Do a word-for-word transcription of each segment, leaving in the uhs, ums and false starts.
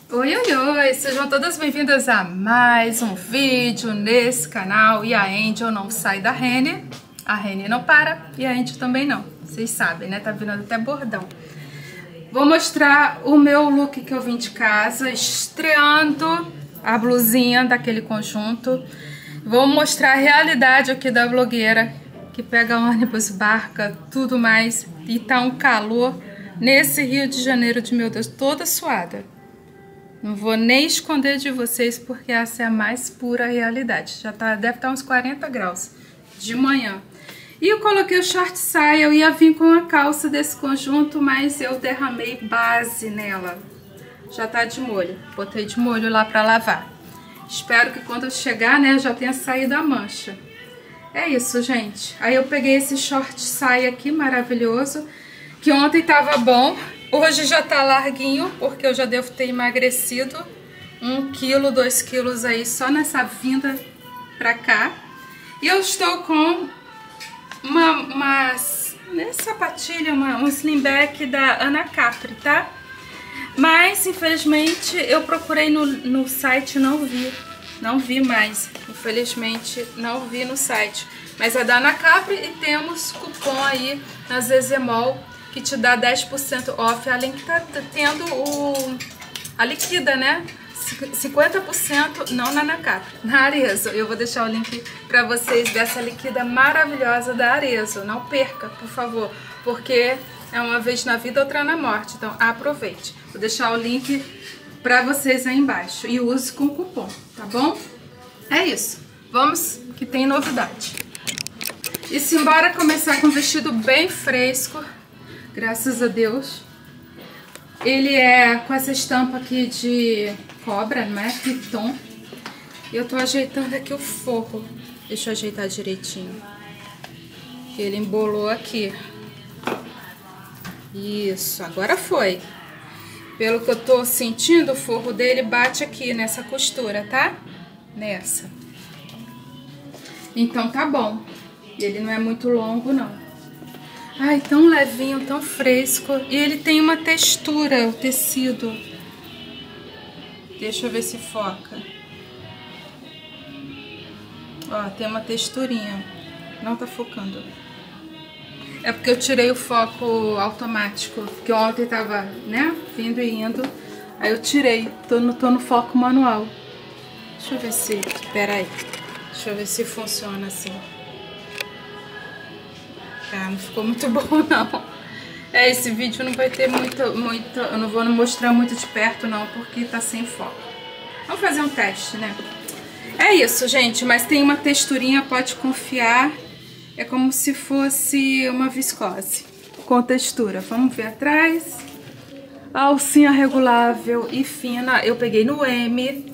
Oi, oi, oi! Sejam todas bem-vindas a mais um vídeo nesse canal. E a Angel não sai da Rene, a Rene não para e a Angel também não. Vocês sabem, né? Tá vindo até bordão. Vou mostrar o meu look que eu vim de casa, estreando a blusinha daquele conjunto. Vou mostrar a realidade aqui da blogueira, que pega ônibus, barca, tudo mais. E tá um calor nesse Rio de Janeiro de meu Deus, toda suada. Não vou nem esconder de vocês, porque essa é a mais pura realidade. Já tá, deve estar uns quarenta graus de manhã. E eu coloquei o short saia, eu ia vir com a calça desse conjunto, mas eu derramei base nela. Já tá de molho, botei de molho lá pra lavar. Espero que quando eu chegar, né, já tenha saído a mancha. É isso, gente. Aí eu peguei esse short saia aqui, maravilhoso, que ontem tava bom. Hoje já tá larguinho, porque eu já devo ter emagrecido um quilo, dois quilos aí só nessa vinda pra cá. E eu estou com uma, uma né, sapatilha, uma, um slingback da Ana Capri, tá? Mas, infelizmente, eu procurei no, no site e não vi. Não vi mais. Infelizmente, não vi no site. Mas é da Ana Capri e temos cupom aí na Zezemol, que te dá dez por cento off, além que tá tendo o, a liquida, né? cinquenta por cento não na Ana Capri, na Arezzo. Eu vou deixar o link pra vocês dessa liquida maravilhosa da Arezzo. Não perca, por favor, porque é uma vez na vida, outra na morte. Então aproveite. Vou deixar o link pra vocês aí embaixo e use com cupom, tá bom? É isso. Vamos que tem novidade. E simbora começar com um vestido bem fresco. Graças a Deus. Ele é com essa estampa aqui de cobra, não é? Piton. Eu tô ajeitando aqui o forro. Deixa eu ajeitar direitinho. Ele embolou aqui. Isso, agora foi. Pelo que eu tô sentindo, o forro dele bate aqui nessa costura, tá? Nessa. Então tá bom. Ele não é muito longo, não. Ai, tão levinho, tão fresco. E ele tem uma textura, o tecido. Deixa eu ver se foca. Ó, tem uma texturinha. Não tá focando. É porque eu tirei o foco automático. Porque ontem tava, né, vindo e indo. Aí eu tirei. Tô no, tô no foco manual. Deixa eu ver se... Pera aí. Deixa eu ver se funciona assim. Ah, não ficou muito bom, não. É, esse vídeo não vai ter muito, muito... Eu não vou mostrar muito de perto, não, porque tá sem foco. Vamos fazer um teste, né? É isso, gente, mas tem uma texturinha, pode confiar. É como se fosse uma viscose com textura. Vamos ver atrás. A alcinha regulável e fina. Eu peguei no M.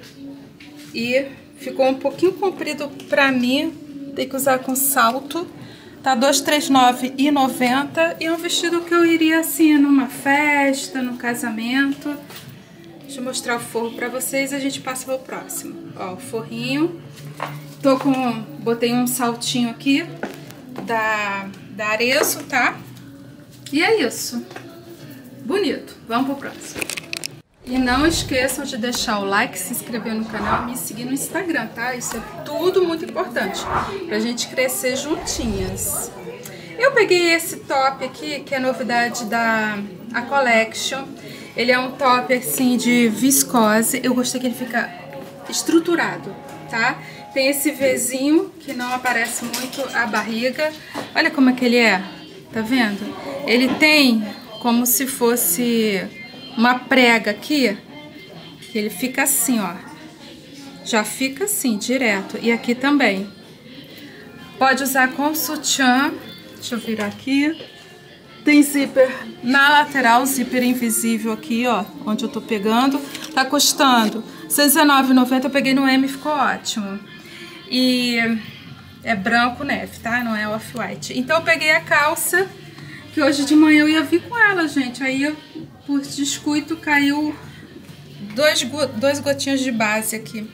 E ficou um pouquinho comprido pra mim. Tem que usar com salto. Tá duzentos e trinta e nove reais e noventa centavos e é um vestido que eu iria assim numa festa, num casamento. Deixa eu mostrar o forro pra vocês e a gente passa pro próximo. Ó, o forrinho. Tô com... Botei um saltinho aqui da, da Arezzo, tá? E é isso. Bonito. Vamos pro próximo. E não esqueçam de deixar o like, se inscrever no canal e me seguir no Instagram, tá? Isso é tudo muito importante pra gente crescer juntinhas. Eu peguei esse top aqui, que é novidade da a Collection. Ele é um top, assim, de viscose. Eu gostei que ele fica estruturado, tá? Tem esse Vzinho, que não aparece muito a barriga. Olha como é que ele é, tá vendo? Ele tem como se fosse... uma prega aqui, que ele fica assim, ó. Já fica assim, direto. E aqui também. Pode usar com sutiã. Deixa eu virar aqui. Tem zíper na lateral, zíper invisível aqui, ó. Onde eu tô pegando. Tá custando cento e dezenove reais e noventa centavos. Eu peguei no M, ficou ótimo. E é branco neve, tá? Não é off-white. Então eu peguei a calça, que hoje de manhã eu ia vir com ela, gente. Aí eu... por descuido caiu dois, dois gotinhos de base aqui.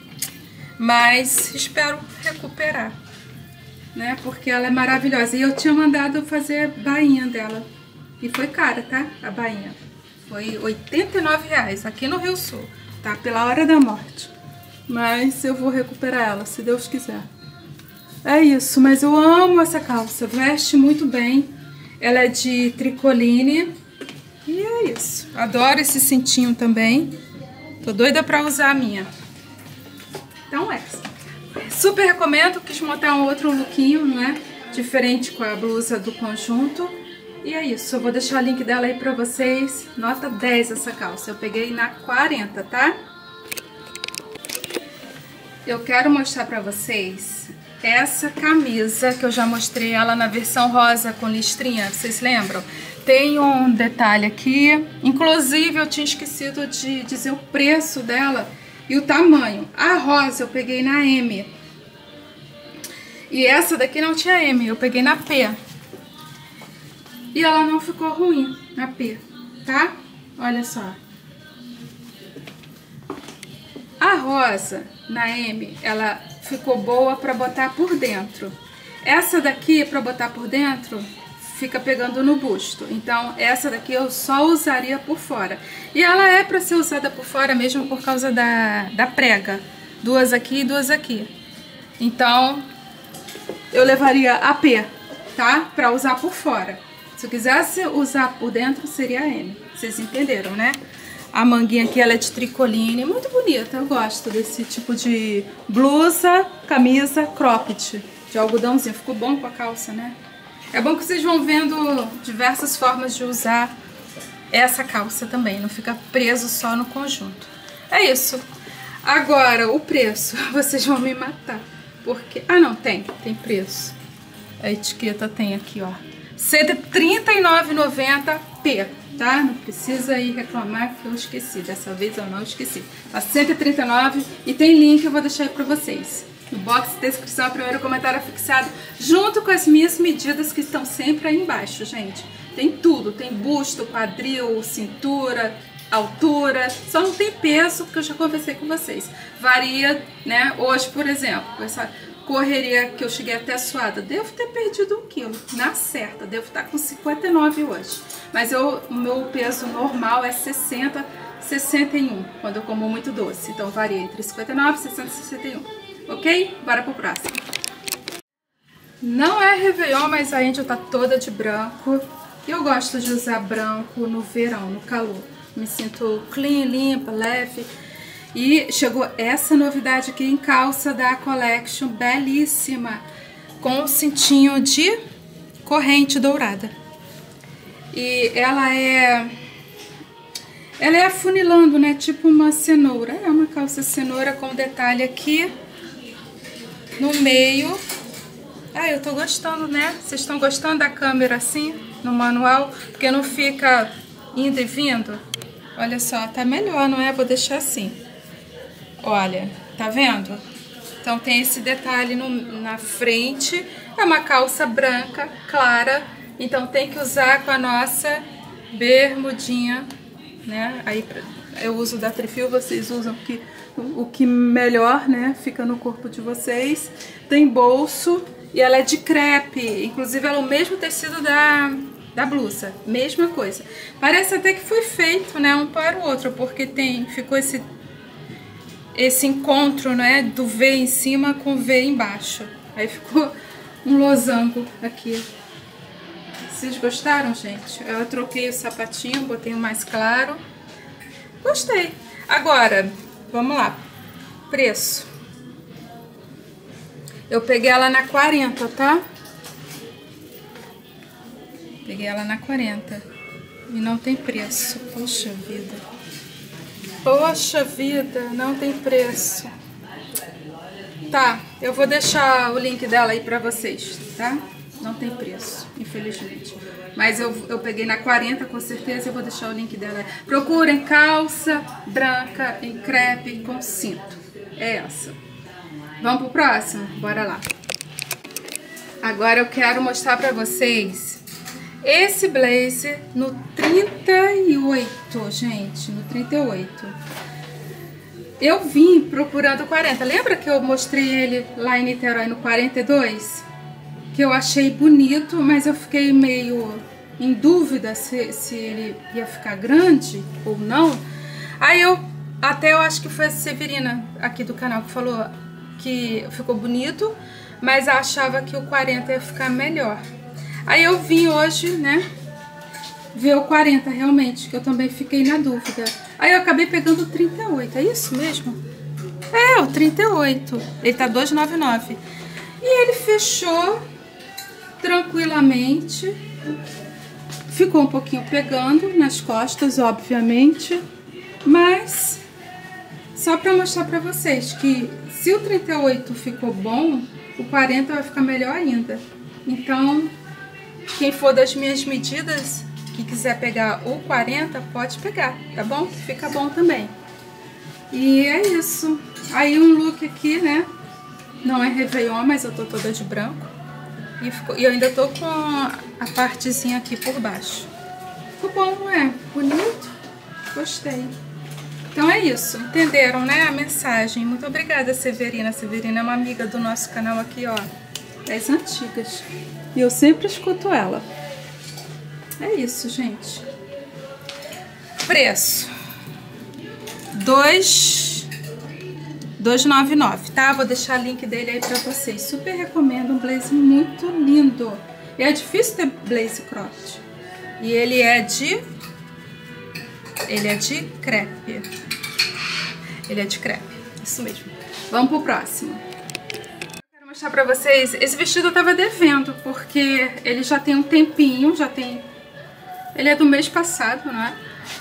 Mas espero recuperar, né? Porque ela é maravilhosa. E eu tinha mandado fazer a bainha dela. E foi cara, tá? A bainha. Foi oitenta e nove reais aqui no Rio Sul, tá? Pela hora da morte. Mas eu vou recuperar ela, se Deus quiser. É isso, mas eu amo essa calça, veste muito bem. Ela é de tricoline. E é isso. Adoro esse cintinho também. Tô doida pra usar a minha. Então é essa. Super recomendo, quis montar um outro lookinho, não é? Diferente com a blusa do conjunto. E é isso, eu vou deixar o link dela aí pra vocês. Nota dez essa calça, eu peguei na quarenta, tá? Eu quero mostrar pra vocês essa camisa, que eu já mostrei ela na versão rosa com listrinha, vocês lembram? Tem um detalhe aqui, inclusive eu tinha esquecido de dizer o preço dela e o tamanho. A rosa eu peguei na M. E essa daqui não tinha M, eu peguei na P. E ela não ficou ruim na P, tá? Olha só. A rosa na M, ela ficou boa pra botar por dentro. Essa daqui, pra botar por dentro, fica pegando no busto. Então, essa daqui eu só usaria por fora. E ela é pra ser usada por fora mesmo por causa da, da prega. Duas aqui e duas aqui. Então, eu levaria a P, tá? Pra usar por fora. Se eu quisesse usar por dentro, seria a M. Vocês entenderam, né? A manguinha aqui, ela é de tricoline. Muito bonita, eu gosto desse tipo de blusa, camisa, cropped. De algodãozinho. Ficou bom com a calça, né? É bom que vocês vão vendo diversas formas de usar essa calça também. Não fica preso só no conjunto. É isso. Agora, o preço. Vocês vão me matar. Porque... Ah, não, tem. Tem preço. A etiqueta tem aqui, ó. cento e trinta e nove reais e noventa centavos P, tá? Não precisa ir reclamar que eu esqueci. Dessa vez eu não esqueci. Tá cento e trinta e nove reais e tem link, eu vou deixar aí pra vocês. No box de descrição, o primeiro comentário fixado, junto com as minhas medidas que estão sempre aí embaixo, gente. Tem tudo, tem busto, quadril, cintura, altura, só não tem peso, porque eu já conversei com vocês. Varia, né? Hoje, por exemplo, com essa correria que eu cheguei até suada, devo ter perdido um quilo, na certa, devo estar com cinquenta e nove hoje. Mas eu, o meu peso normal é sessenta, sessenta e um, quando eu como muito doce. Então varia entre cinquenta e nove, sessenta e sessenta e um. Ok? Bora pro próximo. Não é Réveillon, mas a Angel tá toda de branco. E eu gosto de usar branco no verão, no calor. Me sinto clean, limpa, leve. E chegou essa novidade aqui em calça da Collection, belíssima. Com um cintinho de corrente dourada. E ela é... Ela é afunilando, né? Tipo uma cenoura. É uma calça cenoura com detalhe aqui no meio. Ah, eu tô gostando, né? Vocês estão gostando da câmera assim, no manual? Porque não fica indo e vindo. Olha só, tá melhor, não é? Vou deixar assim. Olha, tá vendo? Então tem esse detalhe no, na frente. É uma calça branca, clara. Então tem que usar com a nossa bermudinha, né? Aí eu uso da Trifil, vocês usam que, o que melhor, né? Fica no corpo de vocês. Tem bolso e ela é de crepe. Inclusive ela é o mesmo tecido da, da blusa. Mesma coisa. Parece até que foi feito, né? Um para o outro, porque tem, ficou esse, esse encontro, né? Do V em cima com V embaixo. Aí ficou um losango aqui. Vocês gostaram, gente? Eu troquei o sapatinho, botei um mais claro. Gostei. Agora, vamos lá. Preço. Eu peguei ela na quarenta, tá? Peguei ela na quarenta. E não tem preço. Poxa vida. Poxa vida, não tem preço. Tá, eu vou deixar o link dela aí pra vocês, tá? Não tem preço, infelizmente. Mas eu, eu peguei na quarenta, com certeza. Eu vou deixar o link dela. Procurem calça branca em crepe com cinto. É essa. Vamos pro próximo? Bora lá. Agora eu quero mostrar pra vocês esse blazer no trinta e oito, gente. No trinta e oito. Eu vim procurando quarenta. Lembra que eu mostrei ele lá em Niterói no quarenta e dois? Que eu achei bonito, mas eu fiquei meio em dúvida se, se ele ia ficar grande ou não. Aí eu, até eu acho que foi a Severina aqui do canal que falou que ficou bonito, mas achava que o quarenta ia ficar melhor. Aí eu vim hoje, né, ver o quarenta realmente, que eu também fiquei na dúvida. Aí eu acabei pegando o trinta e oito, é isso mesmo? É, o trinta e oito, ele tá duzentos e noventa e nove. E ele fechou tranquilamente, ficou um pouquinho pegando nas costas, obviamente, mas só para mostrar para vocês que se o trinta e oito ficou bom, o quarenta vai ficar melhor ainda. Então, quem for das minhas medidas, que quiser pegar o quarenta, pode pegar, tá bom? Fica bom também. E é isso. Aí um look aqui, né? Não é Réveillon, mas eu tô toda de branco. E, ficou, e eu ainda tô com a partezinha aqui por baixo. Ficou bom, não é? Bonito? Gostei. Então é isso. Entenderam, né? A mensagem. Muito obrigada, Severina. Severina é uma amiga do nosso canal aqui, ó. Das antigas. E eu sempre escuto ela. É isso, gente. Preço. dois mil e noventa e nove, tá? Vou deixar o link dele aí pra vocês. Super recomendo, um blazer muito lindo. E é difícil ter blazer cropped. E ele é de... Ele é de crepe. Ele é de crepe, isso mesmo. Vamos pro próximo. Quero mostrar pra vocês, esse vestido eu tava devendo, porque ele já tem um tempinho, já tem... Ele é do mês passado, não é?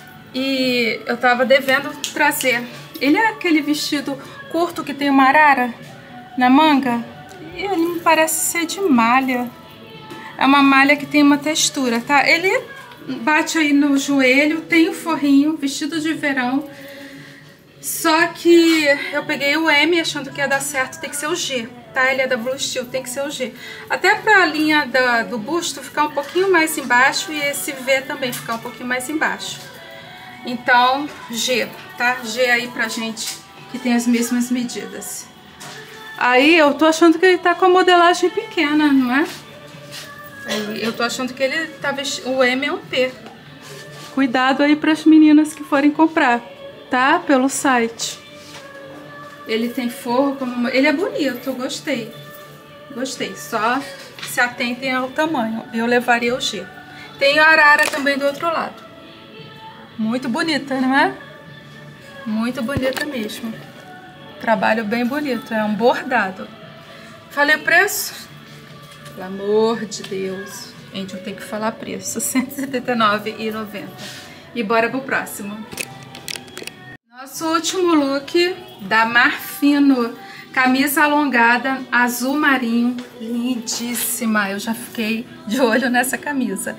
E eu tava devendo trazer. Ele é aquele vestido curto que tem uma arara na manga. E ele me parece ser de malha. É uma malha que tem uma textura, tá? Ele bate aí no joelho, tem o forrinho, vestido de verão. Só que eu peguei o M achando que ia dar certo, tem que ser o G, tá? Ele é da Blue Steel, tem que ser o G. Até pra linha da, do busto ficar um pouquinho mais embaixo e esse V também ficar um pouquinho mais embaixo. Então, G, tá? G aí pra gente que tem as mesmas medidas. Aí eu tô achando que ele tá com a modelagem pequena, não é? Aí eu tô achando que ele tá vestindo... O M é um P. Cuidado aí pras meninas que forem comprar, tá? Pelo site. Ele tem forro, como... ele é bonito, eu gostei. Gostei, só se atentem ao tamanho. Eu levaria o G. Tem a arara também do outro lado. Muito bonita, não é? Muito bonita mesmo. Trabalho bem bonito, é um bordado. Falei o preço? Pelo amor de Deus. Gente, eu tenho que falar preço. cento e setenta e nove reais e noventa centavos. E bora pro próximo. Nosso último look da Marfino. Camisa alongada, azul marinho. Lindíssima. Eu já fiquei de olho nessa camisa.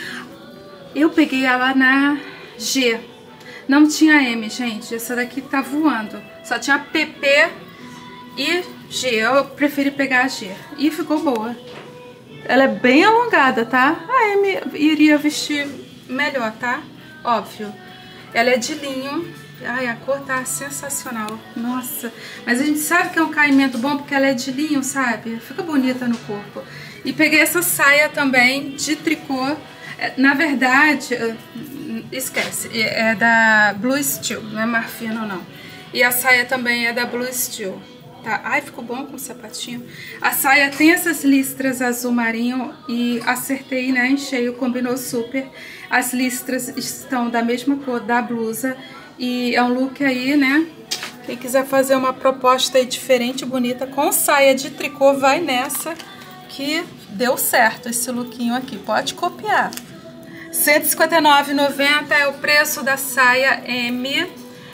Eu peguei ela na G. Não tinha M, gente. Essa daqui tá voando. Só tinha P P e G. Eu preferi pegar a G. E ficou boa. Ela é bem alongada, tá? A M iria vestir melhor, tá? Óbvio. Ela é de linho. Ai, a cor tá sensacional. Nossa. Mas a gente sabe que é um caimento bom porque ela é de linho, sabe? Fica bonita no corpo. E peguei essa saia também de tricô. Na verdade, esquece, é da Blue Steel, não é Marfino não. E a saia também é da Blue Steel, tá? Ai, ficou bom com o sapatinho. A saia tem essas listras azul marinho e acertei, né, em cheio, combinou super. As listras estão da mesma cor da blusa e é um look aí, né? Quem quiser fazer uma proposta aí diferente, bonita, com saia de tricô, vai nessa que deu certo esse lookinho aqui, pode copiar. cento e cinquenta e nove reais e noventa centavos é o preço da saia M.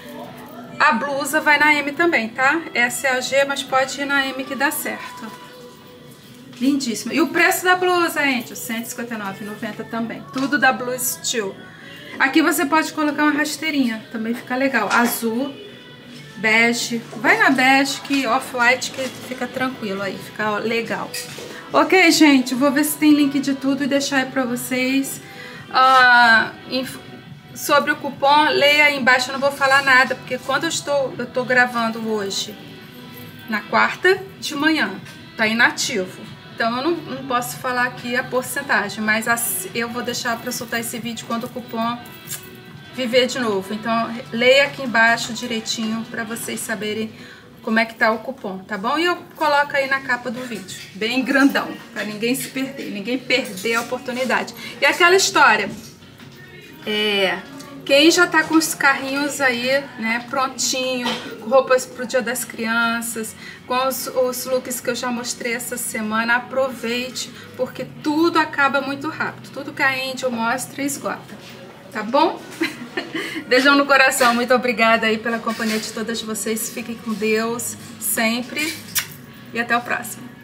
A blusa vai na M também, tá? Essa é a G, mas pode ir na M que dá certo. Lindíssima. E o preço da blusa, gente? cento e cinquenta e nove reais e noventa centavos também. Tudo da Blue Steel. Aqui você pode colocar uma rasteirinha, também fica legal. Azul, bege. Vai na bege, que off-white que fica tranquilo aí, fica legal. Ok, gente, vou ver se tem link de tudo e deixar aí pra vocês. Uh, sobre o cupom, leia aí embaixo, eu não vou falar nada, porque quando eu estou, eu estou gravando hoje, na quarta de manhã, tá inativo. Então eu não, não posso falar aqui a porcentagem, mas as, eu vou deixar para soltar esse vídeo quando o cupom viver de novo. Então leia aqui embaixo direitinho para vocês saberem como é que tá o cupom, tá bom? E eu coloco aí na capa do vídeo, bem grandão, para ninguém se perder, ninguém perder a oportunidade. E aquela história, é, quem já tá com os carrinhos aí, né, prontinho, roupas pro Dia das Crianças, com os, os looks que eu já mostrei essa semana, aproveite, porque tudo acaba muito rápido, tudo que a Angel mostra esgota, tá bom? Beijão no coração, muito obrigada aí pela companhia de todas vocês. Fiquem com Deus sempre e até o próximo.